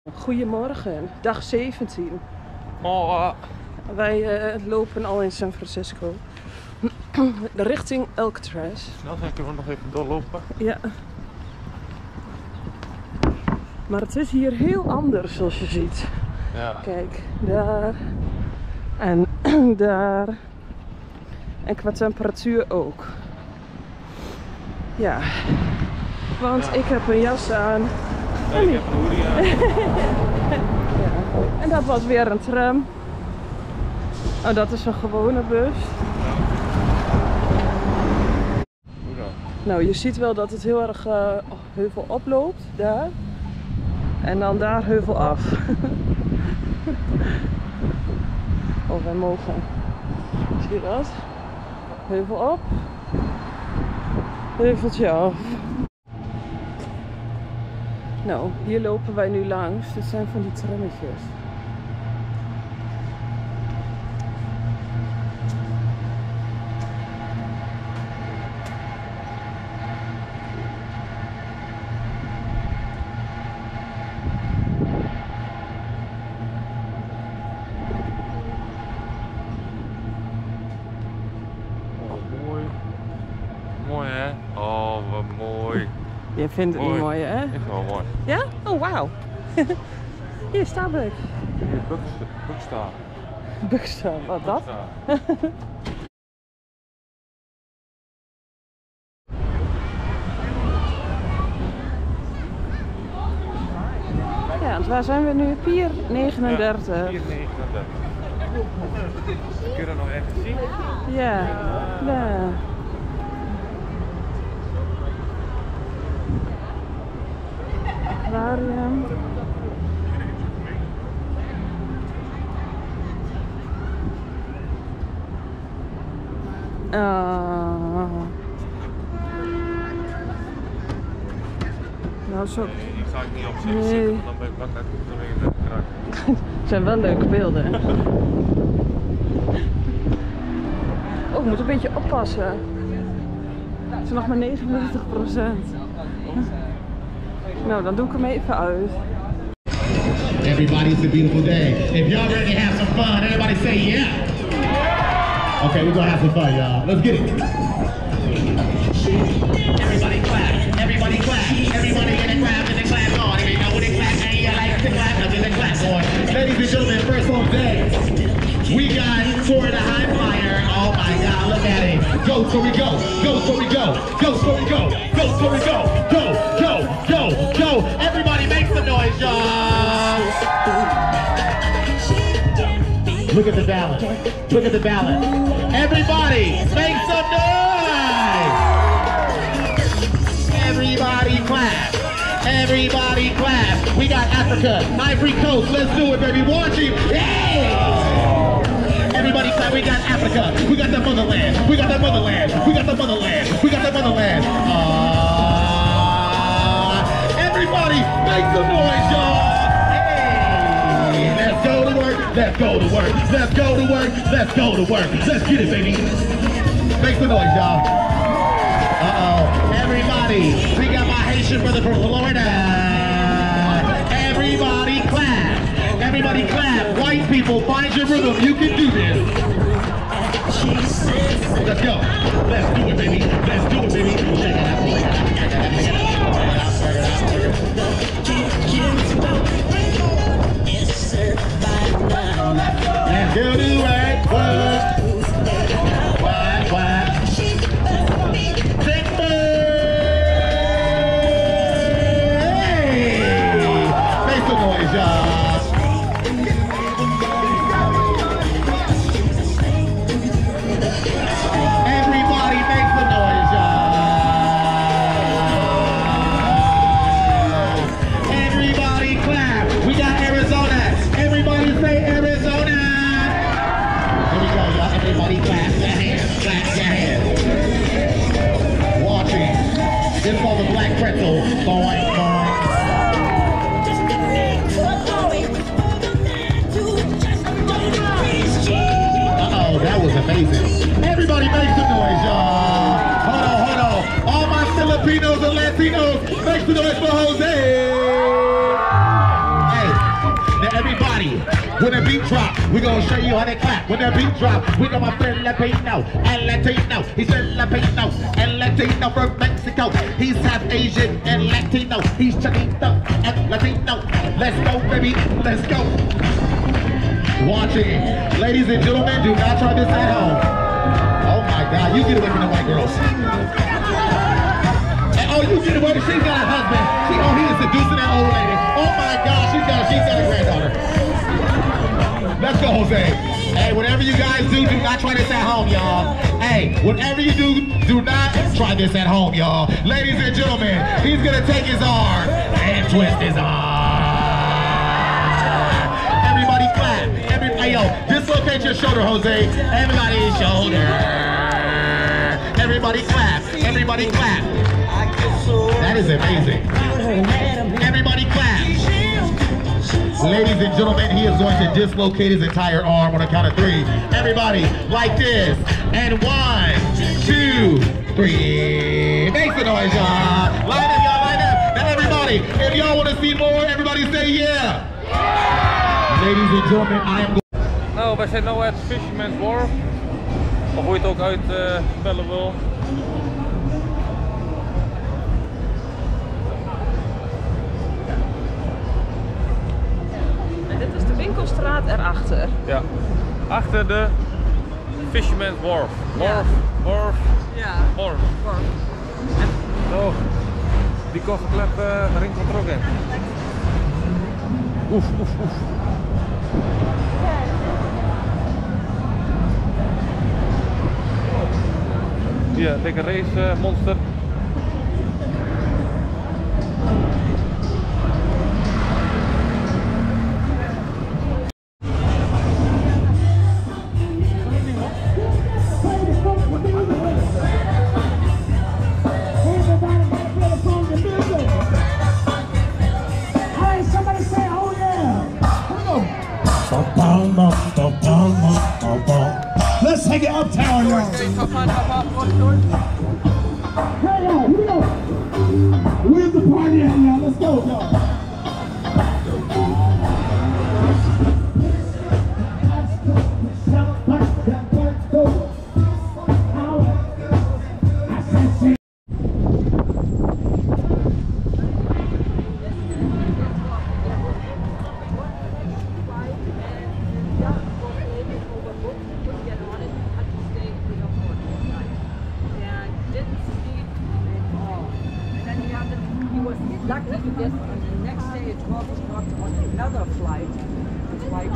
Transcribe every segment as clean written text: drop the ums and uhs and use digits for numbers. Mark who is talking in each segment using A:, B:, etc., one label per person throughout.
A: Goedemorgen, dag 17. Wij lopen al in San Francisco. Richting Alcatraz.
B: Snel zijn, kunnen we nog even doorlopen?
A: Ja. Maar het is hier heel anders zoals je ziet.
B: Ja.
A: Kijk, daar. En daar. En qua temperatuur ook. Ja. Want ik heb een jas aan.
B: Nee, ik heb een hoodie aan.
A: Ja. En dat was weer een tram. Oh, dat is een gewone bus.
B: Hoe dan?
A: Nou, je ziet wel dat het heel erg heuvel oploopt, daar. En dan daar heuvel af. Oh, wij mogen. Zie je dat? Heuvel op. Heuveltje af. Nou, hier lopen wij nu langs. Dit zijn van die trammetjes.
B: Mooi hè? Oh, wat mooi.
A: Je vindt het niet mooi, hè?
B: Is wel mooi.
A: Ja? Oh, wauw. Hier, Starbucks.
B: Hier, Buckstar.
A: Buckstar, wat dat? Ja, want waar zijn we nu? Pier 39.
B: Ja, Pier 39. Kun je dat nog even zien?
A: Ja, daar. Aquarium. Nou, zo.
B: Nee, die ga ik niet op zitten, want dan ben ik bang dat ik er weer krak.
A: Het zijn wel leuke beelden. Oh, ik moet een beetje oppassen. Het is nog maar 99%. Nou, dan doe ik hem even uit.
C: Everybody, it's a beautiful day. If y'all ready to have some fun, everybody say yeah. Okay, we're gonna have some fun, y'all. Let's get it. Everybody clap, everybody clap, everybody in the clap on. If you know what they clap, and you like to clap, now get the clap on. Ladies and gentlemen, first on day, we got Tori the High Flyer. Oh my God, look at him. Go, Tori, go. Go, Tori, go. Go, Tori, go. Go, Tori, go. Go, go, go, go. Everybody make some noise, y'all. Look at the balance. Look at the balance. Everybody, make some noise. Everybody clap. Everybody clap. We got Africa, Ivory Coast. Let's do it, baby. Watching. Yeah. Everybody clap. We got Africa. We got the motherland. We got the motherland. We got the motherland. We got the motherland. Everybody make some noise, y'all. Hey, let's go to work. Let's go to work. Let's go to work. Let's go to work. Let's get it, baby. Make some noise, y'all. Everybody, we got my Haitian brother from Florida. Everybody clap. Everybody clap. White people, find your rhythm. You can do this. Let's go. Let's do it, baby. Let's do it, baby. Shake it out. Let's go to work. Work. Work. Everybody make some noise, y'all. Everybody clap. We got Arizona. Everybody say Arizona. Here we go, y'all. Everybody clap your hands. Clap your hands. Watching. This for the black pretzel. Boing, boing. When the beat drop, we gonna show you how they clap. When the beat drop, we gonna Filipino and Latino. He's Filipino and Latino from Mexico. He's half Asian and Latino. He's Chinito and Latino. Let's go, baby, let's go. Watching. Ladies and gentlemen, do not try this at home. Oh my God, you get away from the white girls. And oh, you get away, she's got a husband. He is seducing that old lady. Oh my God, she's got a granddaughter. Let's go, Jose. Hey, whatever you guys do not try this at home, y'all. Hey, whatever you do not try this at home, y'all. Ladies and gentlemen, he's gonna take his arm and twist his arm. Everybody clap. Hey, yo, dislocate your shoulder, Jose. Everybody's shoulder. Everybody clap. Everybody clap. That is amazing. Everybody clap. Ladies and gentlemen, he is going to dislocate his entire arm on a count of 3. Everybody, like this. And 1, 2, 3. Make the noise, y'all. Line up, y'all, line up. Now everybody, if y'all want to see more, everybody say yeah. Ladies and gentlemen, I am going.
B: Nou, wij zijn nu at Fisherman's Wharf. Of hoe je het ook uitspellen wil.
A: En dit is de winkelstraat erachter.
B: Ja, achter de Fisherman's Wharf. Wharf.
A: Ja.
B: Wharf.
A: En
B: Zo, die kofferklep rinkelt er ook in. Oef, oef, oef. Ja, dikke race monster.
C: Let's take it uptown, y'all. Hey, yo, here we go. Where's the party at, y'all? Let's go, y'all.
D: Lucky to get on the next day at 12 o'clock on another flight. The flight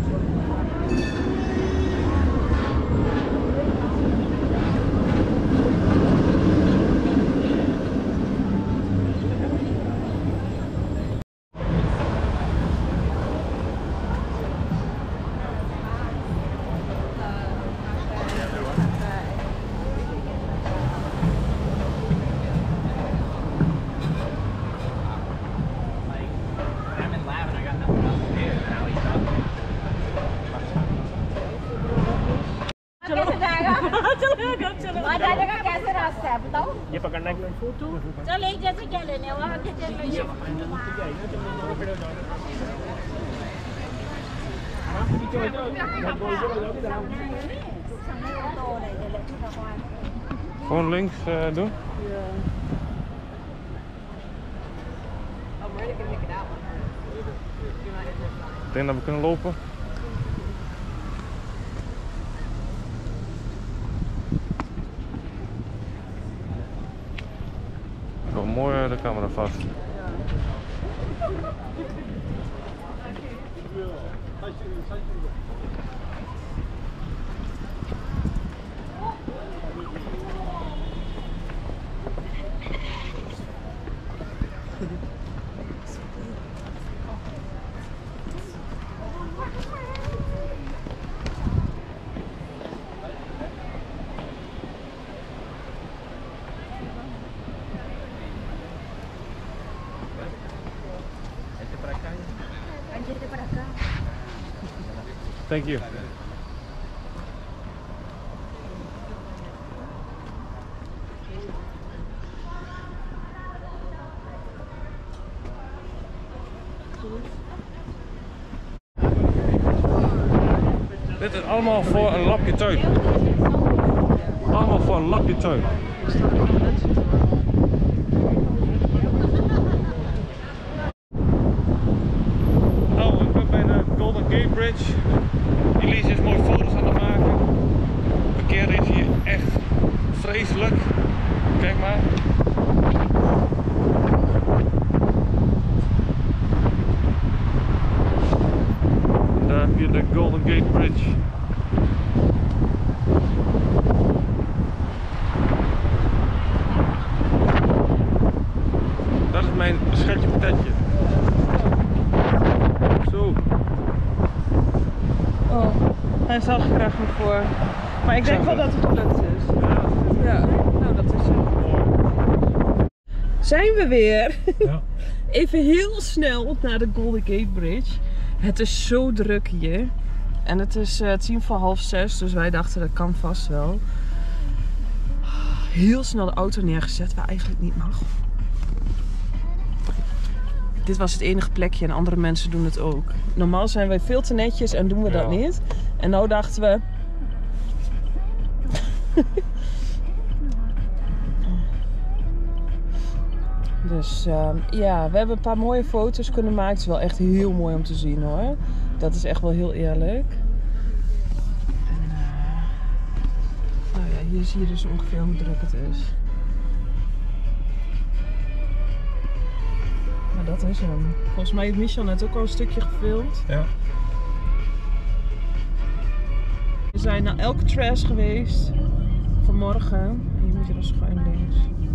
D: कैसे रास्ता है बताओ ये पकड़ना है फोटो चल एक जैसे क्या लेने वहां के चल रही
B: Gewoon links doen. Ik denk dat we kunnen lopen. Ik hou mooi de camera vast. Thank you. dit is allemaal voor een lapje tuin. Allemaal voor een lapje tuin. Nou, ik ben bij de Golden Gate Bridge. Elise is mooie foto's aan het maken. Het verkeer is hier echt vreselijk. Kijk maar. Daar heb je de Golden Gate Bridge. Dat is mijn schatje patatje. Zo.
A: Oh, hij zag er graag niet voor. Maar ik denk wel dat het gelukt is. Ja, nou dat is het. Zijn we weer?
B: Ja.
A: Even heel snel naar de Golden Gate Bridge. Het is zo druk hier. En het is 5:10, dus wij dachten dat kan vast wel. Heel snel de auto neergezet, waar eigenlijk niet mag. Dit was het enige plekje en andere mensen doen het ook. Normaal zijn wij veel te netjes en doen we dat niet. En nou dachten we... Dus ja, we hebben een paar mooie foto's kunnen maken. Het is wel echt heel mooi om te zien hoor. Dat is echt wel heel eerlijk. En, nou ja, hier zie je dus ongeveer hoe druk het is. Maar dat is hem. Volgens mij heeft Michel net ook al een stukje gefilmd.
B: Ja.
A: We zijn naar Alcatraz geweest. Vanmorgen. Hier moet je dan schuin links.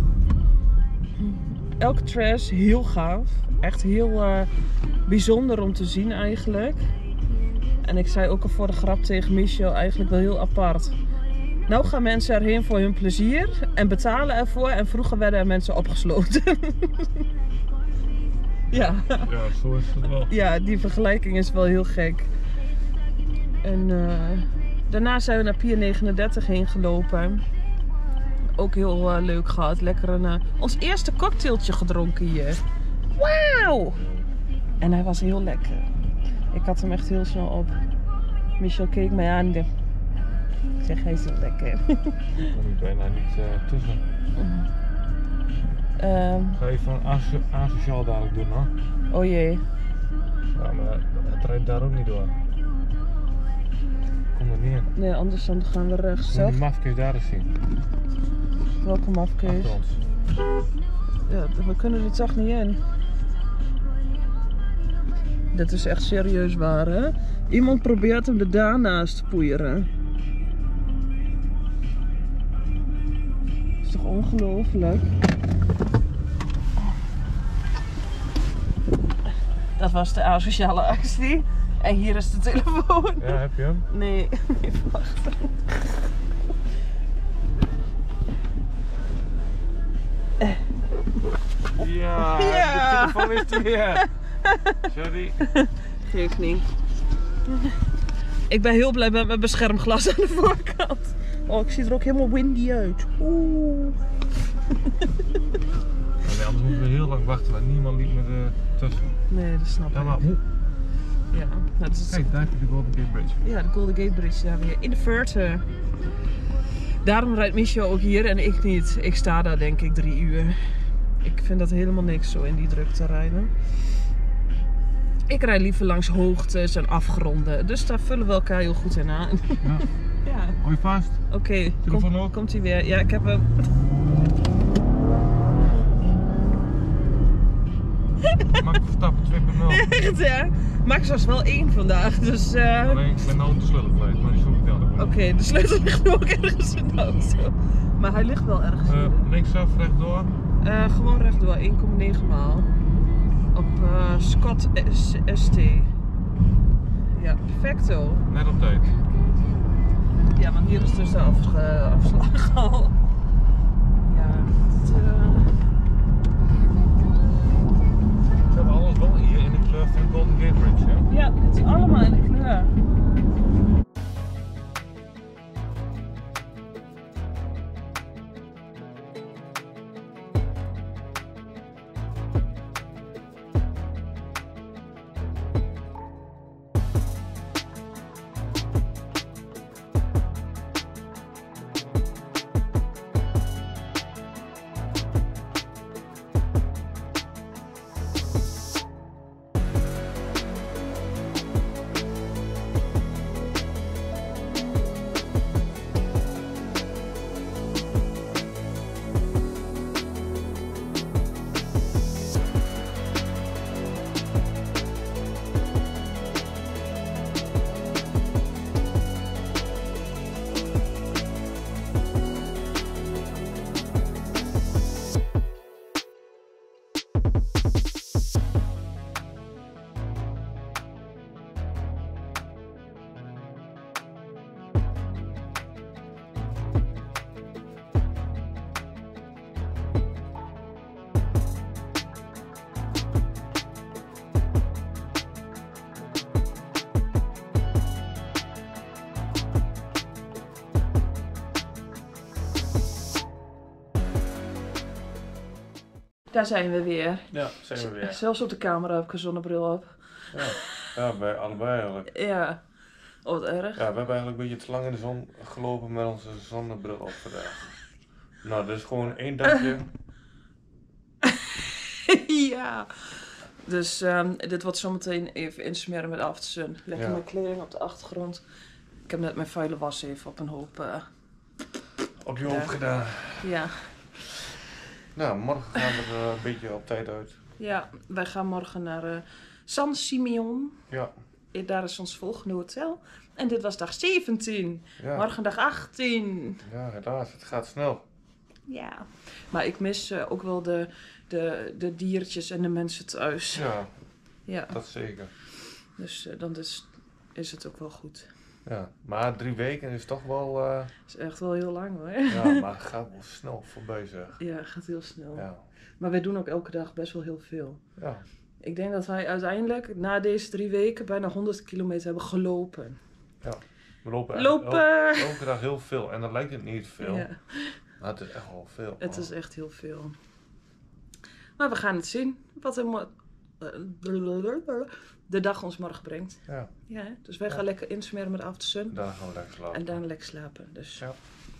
A: Alcatraz, heel gaaf. Echt heel bijzonder om te zien eigenlijk. En ik zei ook al voor de grap tegen Michel, eigenlijk wel heel apart. Nou gaan mensen erheen voor hun plezier en betalen ervoor. En vroeger werden er mensen opgesloten. Ja.
B: Ja, zo is het wel.
A: Ja, die vergelijking is wel heel gek. En daarna zijn we naar Pier 39 heen gelopen. Ook heel leuk gehad. Lekker ons eerste cocktailtje gedronken hier. Wauw! En hij was heel lekker. Ik had hem echt heel snel op. Michel keek mij aan. Ik zeg, hij is heel lekker.
B: Ik kom er bijna niet tussen. Ga even asociaal dadelijk doen hoor.
A: Oh jee.
B: Ja, maar het rijdt daar ook niet door. Kom er niet in.
A: Nee, anders dan gaan we rechts.
B: Moet je die mafkees daar eens zien.
A: Welke mafkees?
B: Achter ons.
A: Ja, we kunnen er toch niet in. Dit is echt serieus waar, hè? Iemand probeert hem er daarnaast te poeieren. Dat is toch ongelooflijk? Dat was de asociale actie. En hier is de telefoon.
B: Ja, heb je hem?
A: Nee, even wachten.
B: Ja,
A: Ja.
B: de telefoon is er weer. Sorry.
A: Geef niet. Ik ben heel blij met mijn beschermglas aan de voorkant. Oh, ik zie er ook helemaal windy uit. Oeh.
B: Nee, anders moeten we heel lang wachten, want niemand liep me tussen.
A: Nee, dat snap ik.
B: Ja, maar hoe?
A: Ja, dat is het.
B: Kijk, daar heb je de Golden Gate Bridge.
A: Ja, de Golden Gate Bridge daar weer in de verte. Daarom rijdt Michel ook hier en ik niet. Ik sta daar denk ik 3 uur. Ik vind dat helemaal niks zo in die drukte rijden. Ik rijd liever langs hoogtes en afgronden. Dus daar vullen we elkaar heel goed in aan.
B: Ja.
A: Ja.
B: Hou je vast?
A: Oké,
B: Telefoon ook?
A: komt hij weer. Ja, ik heb hem.
B: Max Verstappen 2.0.
A: Echt hè? Max was wel 1 vandaag, dus...
B: Alleen, ik ben nou de sleutel kwijt, maar die zoek ik dadelijk wel.
A: Oké, de sleutel ligt nu ook ergens in de auto. Maar hij ligt wel ergens in.
B: Linksaf, rechtdoor.
A: Gewoon rechtdoor, 1,9 maal. Op Scott ST. Ja, perfecto.
B: Net op tijd.
A: Ja, want hier is dus de afslag al. Ja, het,
B: Ze hebben alles wel hier in de kleur van Golden Gate Bridge, hè?
A: ja, het is allemaal in de kleur. Daar zijn we weer.
B: Ja, zijn we weer.
A: Zelfs op de camera heb ik een zonnebril op.
B: Ja, wij allebei eigenlijk.
A: Ja. Oh, wat erg.
B: Ja, we hebben eigenlijk een beetje te lang in de zon gelopen met onze zonnebril op vandaag. Nou, dat is gewoon 1 dagje.
A: Ja. Dus dit wordt zometeen even insmeren met Aftersun. Lekker mijn kleding op de achtergrond. Ik heb net mijn vuile was even op een hoop...
B: Op je hoofd gedaan.
A: Ja.
B: Nou, morgen gaan we er een beetje op tijd uit.
A: Ja, wij gaan morgen naar San Simeon.
B: Ja.
A: Daar is ons volgende hotel. En dit was dag 17.
B: Ja.
A: Morgen dag 18.
B: Ja, helaas. Het gaat snel.
A: Ja. Maar ik mis ook wel de diertjes en de mensen thuis.
B: Ja,
A: Ja.
B: dat zeker.
A: Dus dan is het ook wel goed.
B: Ja, maar 3 weken is toch wel...
A: Dat is echt wel heel lang hoor.
B: Ja, maar het gaat wel snel voorbij zeg.
A: Ja, het gaat heel snel.
B: Ja.
A: Maar wij doen ook elke dag best wel heel veel.
B: Ja.
A: Ik denk dat wij uiteindelijk na deze 3 weken bijna 100 kilometer hebben gelopen.
B: Ja. We lopen elke dag heel veel. En dan lijkt het niet veel.
A: Ja.
B: Maar het is echt wel veel.
A: Het is echt heel veel. Maar we gaan het zien. Wat de dag ons morgen brengt.
B: Ja.
A: Ja, dus wij gaan lekker insmeren met Aftersun.
B: Daarna gaan we lekker slapen.
A: En daarna lekker slapen. Dus
B: Ja.